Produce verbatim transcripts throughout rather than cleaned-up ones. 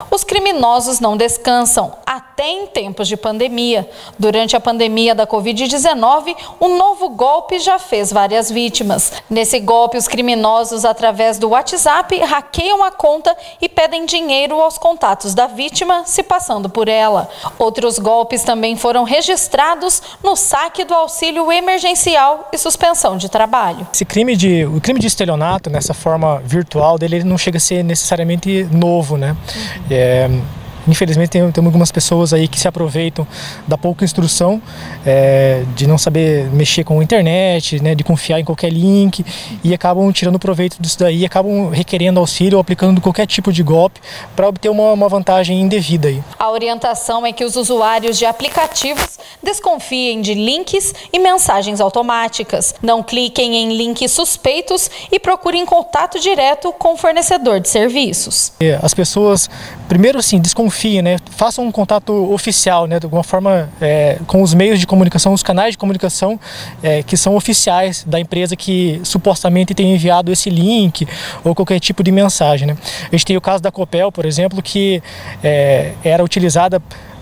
Os criminosos não descansam, até em tempos de pandemia. Durante a pandemia da Covid dezenove, um novo golpe já fez várias vítimas. Nesse golpe, os criminosos, através do WhatsApp, hackeiam a conta e pedem dinheiro aos contatos da vítima, se passando por ela. Outros golpes também foram registrados no saque do auxílio emergencial e suspensão de trabalho. Esse crime de, o crime de estelionato, nessa forma virtual dele, ele não chega a ser necessariamente novo, né? Uhum. É, infelizmente tem, tem algumas pessoas aí que se aproveitam da pouca instrução, é, de não saber mexer com a internet, né, de confiar em qualquer link e acabam tirando proveito disso daí, acabam requerendo auxílio ou aplicando qualquer tipo de golpe para obter uma, uma vantagem indevida aí. A orientação é que os usuários de aplicativos desconfiem de links e mensagens automáticas. Não cliquem em links suspeitos e procurem contato direto com o fornecedor de serviços. As pessoas, primeiro assim, desconfiem, né? Façam um contato oficial, né? De alguma forma, é, com os meios de comunicação, os canais de comunicação é, que são oficiais da empresa que supostamente tem enviado esse link ou qualquer tipo de mensagem, né? A gente tem o caso da Copel, por exemplo, que é, era utilizada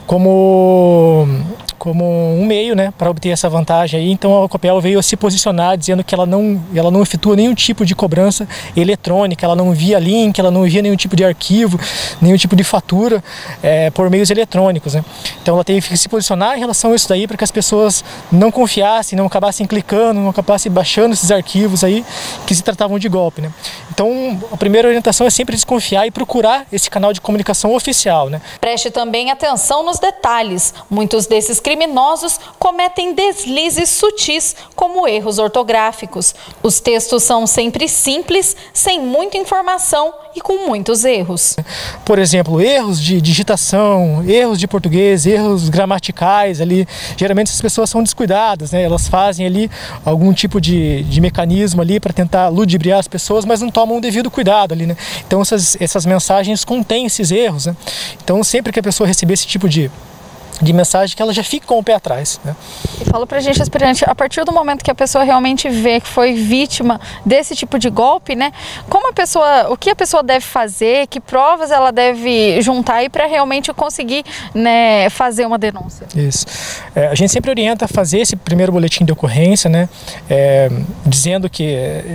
como como um meio, né, para obter essa vantagem aí. Então a Copel veio a se posicionar dizendo que ela não, ela não efetua nenhum tipo de cobrança eletrônica, ela não envia link, ela não envia nenhum tipo de arquivo, nenhum tipo de fatura é, por meios eletrônicos, né? Então ela teve que se posicionar em relação a isso daí para que as pessoas não confiassem, não acabassem clicando, não acabassem baixando esses arquivos aí que se tratavam de golpe, né? Então a primeira orientação é sempre desconfiar e procurar esse canal de comunicação oficial, né? Preste também atenção nos detalhes. Muitos desses criminosos cometem deslizes sutis, como erros ortográficos. Os textos são sempre simples, sem muita informação e com muitos erros. Por exemplo, erros de digitação, erros de português, erros gramaticais ali. Geralmente as pessoas são descuidadas, né? Elas fazem ali algum tipo de, de mecanismo ali para tentar ludibriar as pessoas, mas não tomam o devido cuidado ali, né? Então essas, essas mensagens contêm esses erros, né? Então sempre que a pessoa receber esse tipo de de mensagem, que ela já fica com o pé atrás, né? E fala pra gente, aspirante, a partir do momento que a pessoa realmente vê que foi vítima desse tipo de golpe, né? Como a pessoa, o que a pessoa deve fazer, que provas ela deve juntar aí para realmente conseguir, né, fazer uma denúncia? Isso. É, a gente sempre orienta a fazer esse primeiro boletim de ocorrência, né? É, dizendo que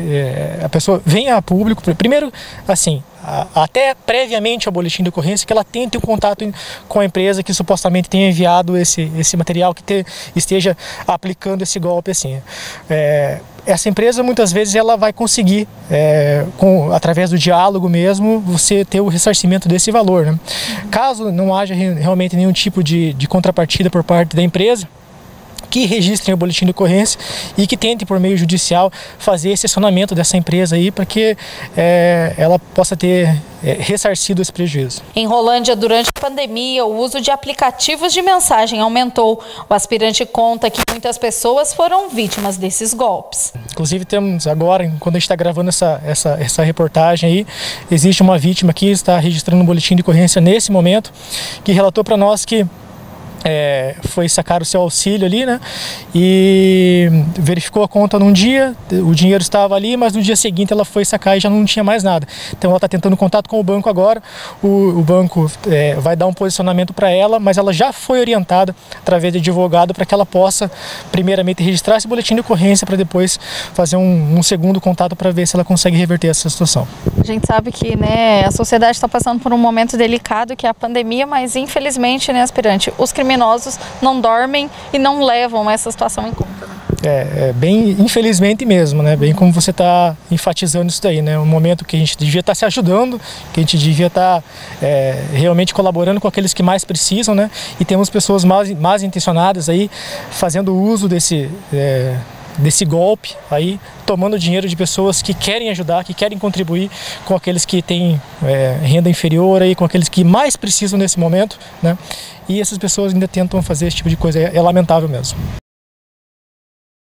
é, a pessoa venha a público, primeiro, assim, até previamente ao boletim de ocorrência, que ela tente o contato com a empresa que supostamente tenha enviado esse, esse material, que te, esteja aplicando esse golpe assim. É, essa empresa muitas vezes ela vai conseguir, é, com, através do diálogo mesmo, você ter o ressarcimento desse valor, né? Caso não haja realmente nenhum tipo de, de contrapartida por parte da empresa, que registrem o boletim de ocorrência e que tentem por meio judicial fazer esse acionamento dessa empresa aí para que é, ela possa ter é, ressarcido esse prejuízo. Em Rolândia, durante a pandemia, o uso de aplicativos de mensagem aumentou. O aspirante conta que muitas pessoas foram vítimas desses golpes. Inclusive temos agora, quando a gente está gravando essa, essa, essa reportagem aí, existe uma vítima que está registrando um boletim de ocorrência nesse momento, que relatou para nós que É, foi sacar o seu auxílio ali, né? E verificou a conta num dia, o dinheiro estava ali, mas no dia seguinte ela foi sacar e já não tinha mais nada. Então ela está tentando contato com o banco agora, o, o banco é, vai dar um posicionamento para ela, mas ela já foi orientada através de advogado para que ela possa primeiramente registrar esse boletim de ocorrência para depois fazer um, um segundo contato para ver se ela consegue reverter essa situação. A gente sabe que, né, a sociedade está passando por um momento delicado, que é a pandemia, mas infelizmente, né, aspirante, os criminosos não dormem e não levam essa situação em conta. Né? É, é bem infelizmente mesmo, né? Bem como você está enfatizando isso daí, né? Um momento que a gente devia estar tá se ajudando, que a gente devia estar tá, é, realmente colaborando com aqueles que mais precisam, né? E temos pessoas mais, mais intencionadas aí fazendo uso desse é, desse golpe aí, tomando dinheiro de pessoas que querem ajudar, que querem contribuir com aqueles que têm é, renda inferior aí, com aqueles que mais precisam nesse momento, né? E essas pessoas ainda tentam fazer esse tipo de coisa, é, é lamentável mesmo.